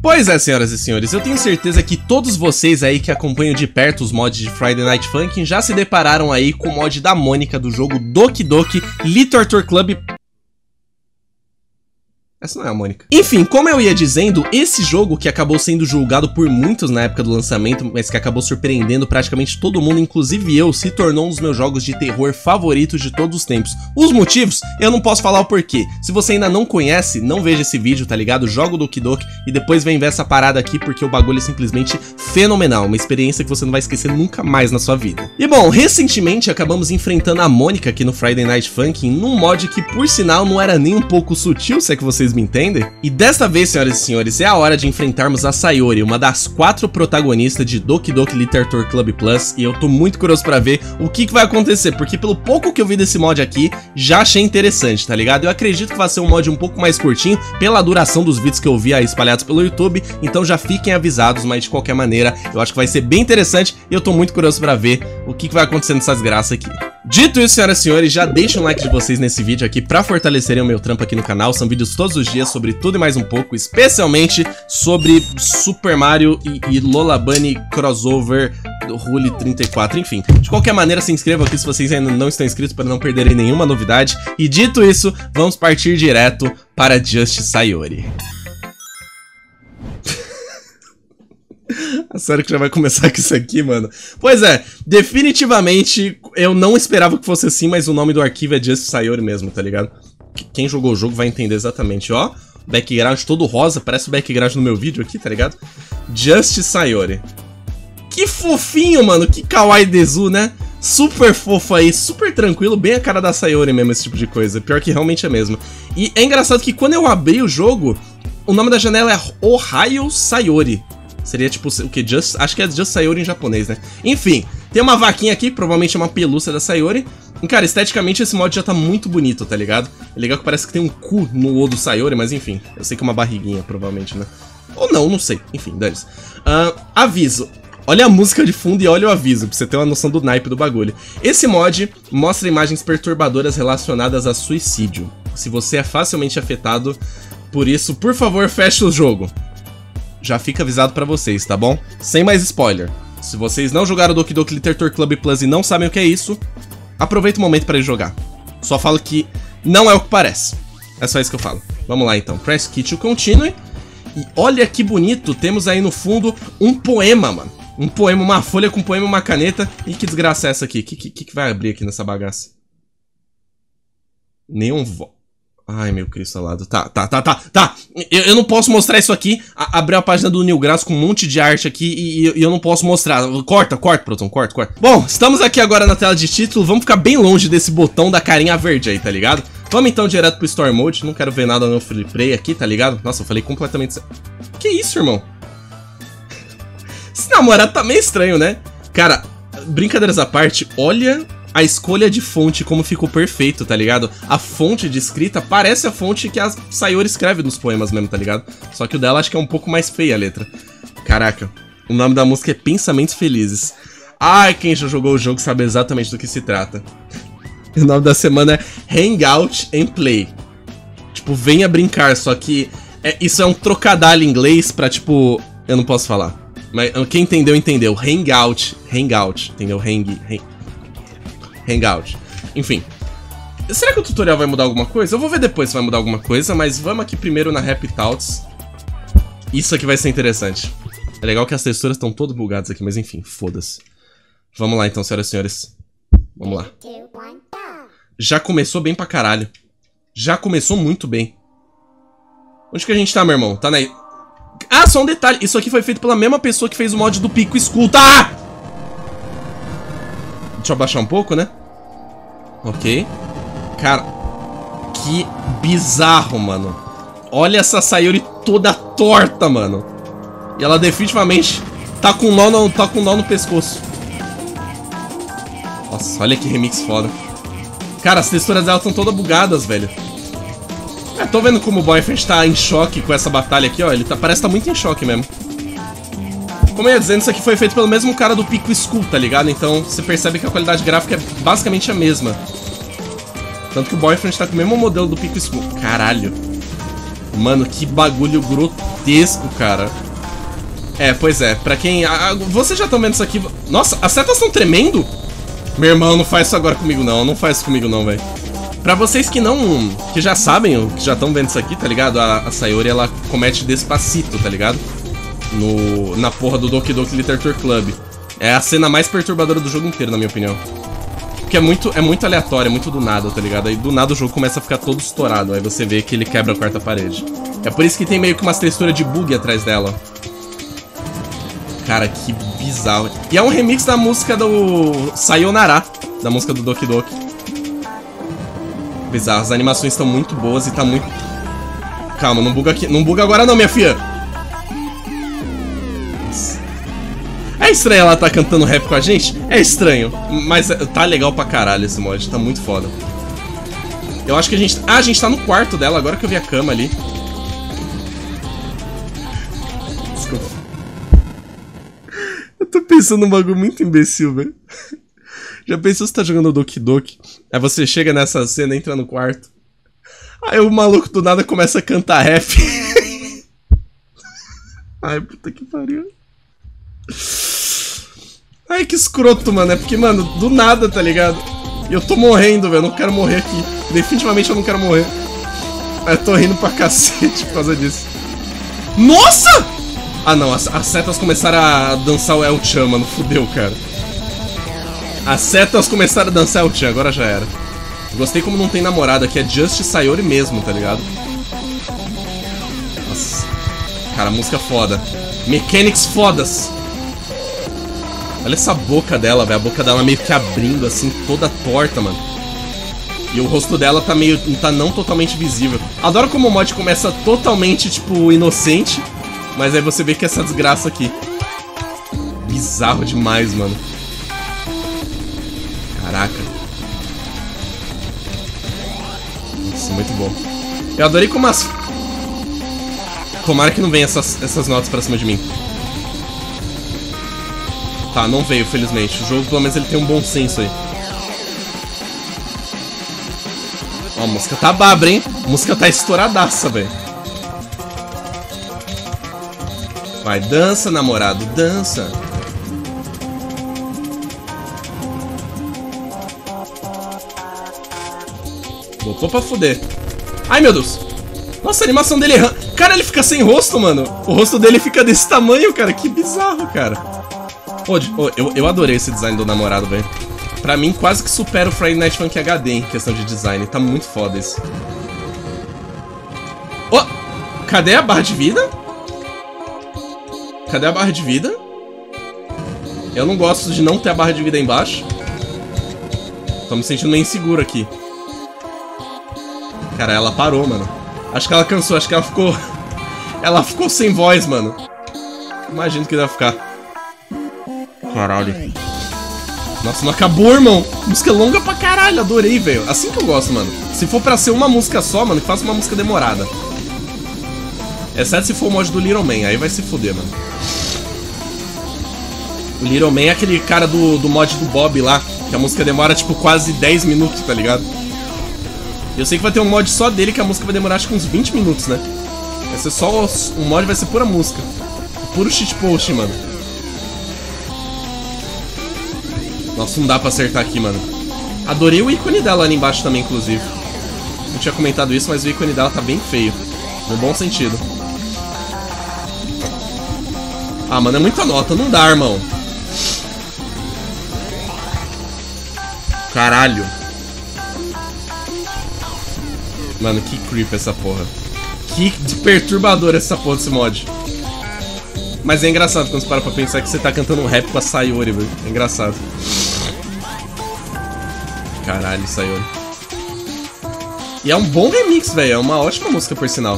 Pois é, senhoras e senhores, eu tenho certeza que todos vocês aí que acompanham de perto os mods de Friday Night Funkin' já se depararam aí com o mod da Mônica do jogo Doki Doki Literature Club. Essa não é a Mônica. Enfim, como eu ia dizendo, esse jogo que acabou sendo julgado por muitos na época do lançamento, mas que acabou surpreendendo praticamente todo mundo, inclusive eu, se tornou um dos meus jogos de terror favoritos de todos os tempos. Os motivos, eu não posso falar o porquê. Se você ainda não conhece, não veja esse vídeo, tá ligado? Joga o Doki Doki e depois vem ver essa parada aqui, porque o bagulho é simplesmente fenomenal. Uma experiência que você não vai esquecer nunca mais na sua vida. E bom, recentemente acabamos enfrentando a Mônica aqui no Friday Night Funkin' num mod que, por sinal, não era nem um pouco sutil, se é que vocês me entendem? E desta vez, senhoras e senhores, é a hora de enfrentarmos a Sayori, uma das 4 protagonistas de Doki Doki Literature Club Plus, e eu tô muito curioso pra ver o que vai acontecer, porque pelo pouco que eu vi desse mod aqui, já achei interessante, tá ligado? Eu acredito que vai ser um mod um pouco mais curtinho, pela duração dos vídeos que eu vi aí espalhados pelo YouTube, então já fiquem avisados, mas de qualquer maneira, eu acho que vai ser bem interessante, e eu tô muito curioso pra ver o que vai acontecer nessas graças aqui. Dito isso, senhoras e senhores, já deixem um like de vocês nesse vídeo aqui pra fortalecerem o meu trampo aqui no canal. São vídeos todos os dias sobre tudo e mais um pouco, especialmente sobre Super Mario e Lola Bunny Crossover do Rule 34, enfim. De qualquer maneira, se inscrevam aqui se vocês ainda não estão inscritos para não perderem nenhuma novidade. E dito isso, vamos partir direto para Just Sayori. Sério que já vai começar com isso aqui, mano? Pois é, definitivamente eu não esperava que fosse assim, mas o nome do arquivo é Just Sayori mesmo, tá ligado? Quem jogou o jogo vai entender exatamente, ó. Background todo rosa, parece o background no meu vídeo aqui, tá ligado? Just Sayori. Que fofinho, mano, que kawaii desu, né? Super fofo aí, super tranquilo, bem a cara da Sayori mesmo, esse tipo de coisa. Pior que realmente é mesmo. E é engraçado que quando eu abri o jogo, o nome da janela é Ohio Sayori. Seria tipo o que? Acho que é Just Sayori em japonês, né? Enfim, tem uma vaquinha aqui, provavelmente é uma pelúcia da Sayori. E, cara, esteticamente esse mod já tá muito bonito, tá ligado? É legal que parece que tem um cu no O do Sayori, mas enfim. Eu sei que é uma barriguinha, provavelmente, né? Ou não, não sei. Enfim, dane-se. Aviso. Olha a música de fundo e olha o aviso, pra você ter uma noção do naipe do bagulho. Esse mod mostra imagens perturbadoras relacionadas a suicídio. Se você é facilmente afetado por isso, por favor, feche o jogo. Já fica avisado pra vocês, tá bom? Sem mais spoiler. Se vocês não jogaram Doki Doki Literature Club Plus e não sabem o que é isso, aproveita o momento pra ir jogar. Só falo que não é o que parece. É só isso que eu falo. Vamos lá então. Press Key to Continue. E olha que bonito, temos aí no fundo um poema, mano. Um poema, uma folha com poema e uma caneta. E que desgraça é essa aqui? Que vai abrir aqui nessa bagaça? Nenhum Ai, meu Cristo alado. Tá. Eu não posso mostrar isso aqui. Abrir a página do New Grass com um monte de arte aqui e eu não posso mostrar. Corta, Proton, corta. Bom, estamos aqui agora na tela de título. Vamos ficar bem longe desse botão da carinha verde aí, tá ligado? Vamos então direto pro Story Mode. Não quero ver nada no Free Play aqui, tá ligado? Nossa, eu falei completamente... Que isso, irmão? Esse namorado tá meio estranho, né? Cara, brincadeiras à parte, olha... A escolha de fonte, como ficou perfeito, tá ligado? A fonte de escrita parece a fonte que a Sayori escreve nos poemas mesmo, tá ligado? Só que o dela acho que é um pouco mais feia a letra. Caraca, o nome da música é Pensamentos Felizes. Ai, quem já jogou o jogo sabe exatamente do que se trata. O nome da semana é Hangout and Play. Tipo, venha brincar, só que isso é um trocadilho em inglês pra, tipo... Eu não posso falar. Mas quem entendeu, entendeu. Hangout, entendeu? Hangout. Enfim. Será que o tutorial vai mudar alguma coisa? Eu vou ver depois se vai mudar alguma coisa, mas vamos aqui primeiro na Happy Thoughts. Isso aqui vai ser interessante. É legal que as texturas estão todas bugadas aqui, mas enfim, foda-se. Vamos lá então, senhoras e senhores. Vamos lá. Já começou bem pra caralho. Já começou muito bem. Onde que a gente tá, meu irmão? Tá na... Ah, só um detalhe. Isso aqui foi feito pela mesma pessoa que fez o mod do Pico Escuta. Ah! Deixa eu abaixar um pouco, né? Ok. Cara, que bizarro, mano. Olha essa Sayori toda torta, mano. E ela definitivamente tá com nó no pescoço. Nossa, olha que remix foda. Cara, as texturas dela estão todas bugadas, velho. Tô vendo como o Boyfriend tá em choque com essa batalha aqui, ó. Ele parece que tá muito em choque mesmo. Como eu ia dizendo, isso aqui foi feito pelo mesmo cara do Pico School, tá ligado? Então você percebe que a qualidade gráfica é basicamente a mesma. Tanto que o Boyfriend tá com o mesmo modelo do Pico School. Caralho. Mano, que bagulho grotesco, cara. É, pois é. Pra quem... vocês já estão vendo isso aqui... Nossa, as setas estão tremendo? Meu irmão, não faz isso agora comigo, não. Não faz isso comigo, não, velho. Pra vocês que não... Que já sabem, que já estão vendo isso aqui, tá ligado? A Sayori, ela comete Despacito, tá ligado? Na porra do Doki Doki Literature Club. É a cena mais perturbadora do jogo inteiro, na minha opinião. Porque é muito aleatório, é muito do nada, tá ligado? Aí do nada o jogo começa a ficar todo estourado. Aí você vê que ele quebra a quarta parede. É por isso que tem meio que umas texturas de bug atrás dela. Cara, que bizarro. E é um remix da música do Sayonara, da música do Doki Doki. Bizarro, as animações estão muito boas e tá muito... Calma, não buga aqui. Não buga agora não, minha filha. Nossa. É estranho ela tá cantando rap com a gente? É estranho, mas tá legal pra caralho esse mod, tá muito foda. Eu acho que a gente... Ah, a gente tá no quarto dela, agora que eu vi a cama ali. Desculpa. Eu tô pensando num bagulho muito imbecil, velho. Já pensou se tá jogando Doki Doki? Aí você chega nessa cena, entra no quarto. Aí o maluco do nada começa a cantar rap. Ai, puta que pariu. Ai, que escroto, mano. É porque, mano, do nada, tá ligado? E eu tô morrendo, velho. Eu não quero morrer aqui. Definitivamente eu não quero morrer. Mas eu tô rindo pra cacete por causa disso. Nossa! Ah, não. As setas começaram a dançar o El-chan, mano. Fudeu, cara. As setas começaram a dançar El-chan. Agora já era. Gostei como não tem namorada, que é Just Sayori mesmo, tá ligado? Nossa. Cara, música foda. Mechanics fodas. Olha essa boca dela, velho. A boca dela meio que abrindo, assim, toda torta, mano. E o rosto dela tá meio... tá não totalmente visível. Adoro como o mod começa totalmente, tipo, inocente. Mas aí você vê que essa desgraça aqui. Bizarro demais, mano. Caraca. Nossa, muito bom. Eu adorei como as... Tomara que não venha essas notas pra cima de mim. Tá, não veio, felizmente. O jogo, pelo menos, ele tem um bom senso aí. Ó, a música tá babra, hein? A música tá estouradaça, velho. Vai, dança, namorado, dança. Botou pra fuder. Ai, meu Deus. Nossa, a animação dele errando. Cara, ele fica sem rosto, mano. O rosto dele fica desse tamanho, cara. Que bizarro, cara. Eu adorei esse design do namorado, velho. Pra mim, quase que supera o Friday Night Funkin' HD em questão de design. Tá muito foda isso. Oh, cadê a barra de vida? Cadê a barra de vida? Eu não gosto de não ter a barra de vida aí embaixo. Tô me sentindo meio inseguro aqui. Cara, ela parou, mano. Acho que ela cansou, acho que ela ficou... Ela ficou sem voz, mano. Imagino que deve ficar. Caralho. Nossa, não acabou, irmão. Música longa pra caralho, adorei, velho. Assim que eu gosto, mano. Se for pra ser uma música só, mano, que faça uma música demorada. Exceto se for o mod do Little Man, aí vai se fuder, mano. O Little Man é aquele cara do mod do Bob lá, que a música demora, tipo, quase 10 minutos, tá ligado? Eu sei que vai ter um mod só dele, que a música vai demorar, acho que uns 20 minutos, né? Vai ser só... O mod vai ser pura música. Puro shitpost, mano. Nossa, não dá pra acertar aqui, mano. Adorei o ícone dela ali embaixo também, inclusive. Não tinha comentado isso, mas o ícone dela tá bem feio. No bom sentido. Ah, mano, é muita nota. Não dá, irmão. Caralho. Mano, que creep essa porra. Que perturbador essa porra desse mod. Mas é engraçado quando você para pra pensar que você tá cantando um rap com a Sayori, velho. É engraçado. Caralho, Sayori. E é um bom remix, velho. É uma ótima música, por sinal.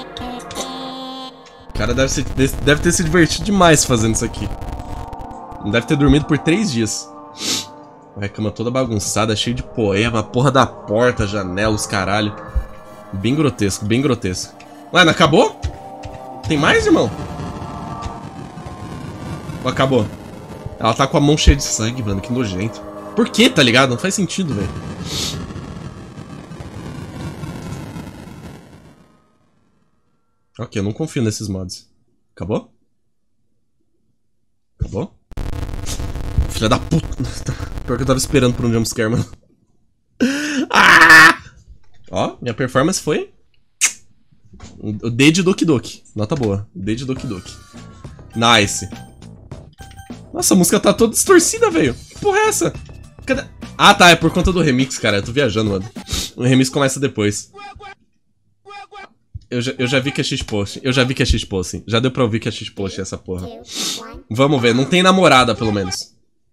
O cara deve ter se divertido demais fazendo isso aqui. Não deve ter dormido por 3 dias. A cama toda bagunçada, cheia de poema. A porra da porta, janela, os caralho. Bem grotesco, bem grotesco. Ué, não acabou? Tem mais, irmão? Ou acabou? Ela tá com a mão cheia de sangue, mano. Que nojento. Por que, tá ligado? Não faz sentido, velho. Ok, eu não confio nesses mods. Acabou? Acabou? Filha da puta. Pior que eu tava esperando por um jumpscare, mano. Ah! Ó, minha performance foi... O D de Doki Doki. Nota boa. D de Doki Doki. Nice. Nossa, a música tá toda distorcida, velho. Que porra é essa? Cadê? Ah, tá. É por conta do remix, cara. Eu tô viajando, mano. O remix começa depois. Eu já vi que é X-Post. Eu já vi que é X-Post. Já deu pra ouvir que é X-Post essa porra. Vamos ver. Não tem namorada, pelo menos.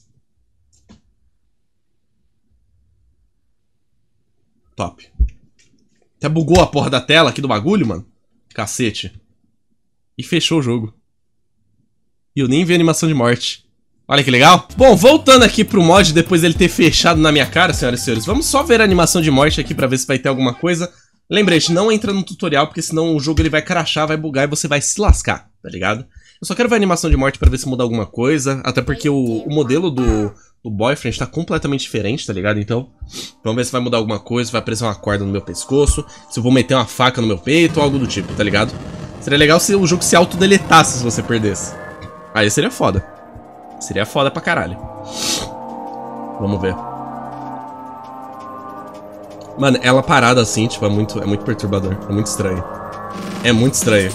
Top. Até bugou a porra da tela aqui do bagulho, mano. Cacete. E fechou o jogo. E eu nem vi a animação de morte. Olha que legal. Bom, voltando aqui pro mod, depois dele ter fechado na minha cara, senhoras e senhores, vamos só ver a animação de morte aqui pra ver se vai ter alguma coisa. Lembrete, não entra no tutorial, porque senão o jogo ele vai crashar, vai bugar e você vai se lascar, tá ligado? Eu só quero ver a animação de morte pra ver se muda alguma coisa, até porque o modelo do boyfriend tá completamente diferente, tá ligado? Então, vamos ver se vai mudar alguma coisa, vai aparecer uma corda no meu pescoço, se eu vou meter uma faca no meu peito ou algo do tipo, tá ligado? Seria legal se o jogo se autodeletasse se você perdesse. Aí seria foda. Seria foda pra caralho. Vamos ver. Mano, ela parada assim, tipo, é muito perturbador. É muito estranho. É muito estranho.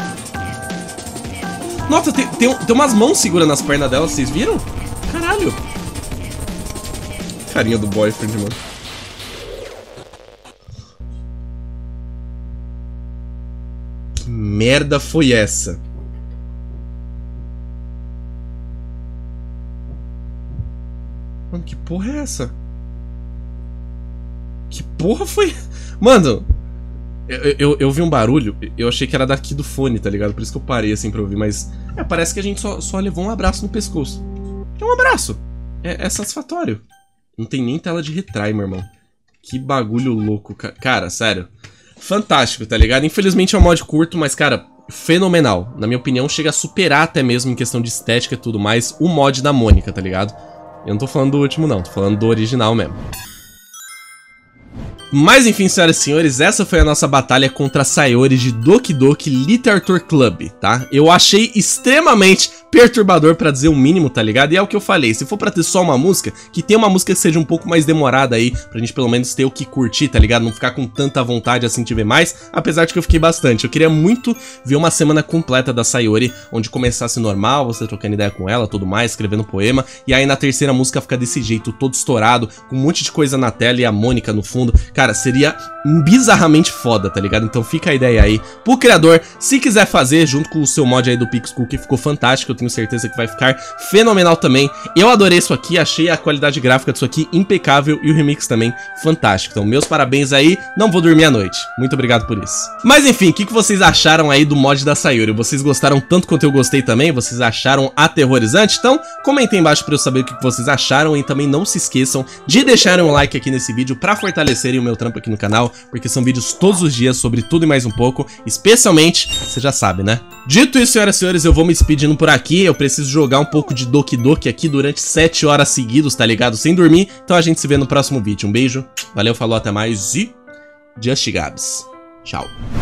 Nossa, tem umas mãos segurando as pernas dela, vocês viram? Caralho. Carinha do boyfriend, mano. Que merda foi essa? Mano, que porra é essa? Que porra foi? Mano, eu vi um barulho, eu achei que era daqui do fone, tá ligado? Por isso que eu parei assim pra ouvir, mas... parece que a gente só levou um abraço no pescoço. É um abraço. É satisfatório. Não tem nem tela de retry, meu irmão. Que bagulho louco, cara, sério. Fantástico, tá ligado? Infelizmente é um mod curto, mas, cara, fenomenal. Na minha opinião, chega a superar até mesmo em questão de estética e tudo mais o mod da Mônica, tá ligado? Eu não tô falando do último não, tô falando do original mesmo. Mas enfim, senhoras e senhores, essa foi a nossa batalha contra a Sayori de Doki Doki Literature Club, tá? Eu achei extremamente perturbador pra dizer o mínimo, tá ligado? E é o que eu falei, se for pra ter só uma música, que tenha uma música que seja um pouco mais demorada aí, pra gente pelo menos ter o que curtir, tá ligado? Não ficar com tanta vontade assim de ver mais, apesar de que eu fiquei bastante. Eu queria muito ver uma semana completa da Sayori, onde começasse normal, você trocando ideia com ela, tudo mais, escrevendo poema, e aí na terceira música fica desse jeito, todo estourado, com um monte de coisa na tela e a Mônica no fundo. Cara, seria bizarramente foda, tá ligado? Então fica a ideia aí pro criador, se quiser fazer junto com o seu mod aí do Pixcool, que ficou fantástico, eu tenho certeza que vai ficar fenomenal também. Eu adorei isso aqui, achei a qualidade gráfica disso aqui impecável e o remix também fantástico. Então meus parabéns aí, não vou dormir à noite. Muito obrigado por isso. Mas enfim, o que vocês acharam aí do mod da Sayori? Vocês gostaram tanto quanto eu gostei também? Vocês acharam aterrorizante? Então comentem embaixo pra eu saber o que vocês acharam e também não se esqueçam de deixarem um like aqui nesse vídeo pra fortalecerem o meu trampo aqui no canal, porque são vídeos todos os dias sobre tudo e mais um pouco, especialmente, você já sabe, né? Dito isso, senhoras e senhores, eu vou me despedindo por aqui, eu preciso jogar um pouco de Doki Doki aqui durante 7 horas seguidos, tá ligado? Sem dormir, então a gente se vê no próximo vídeo. Um beijo, valeu, falou, até mais e Just Gabs. Tchau.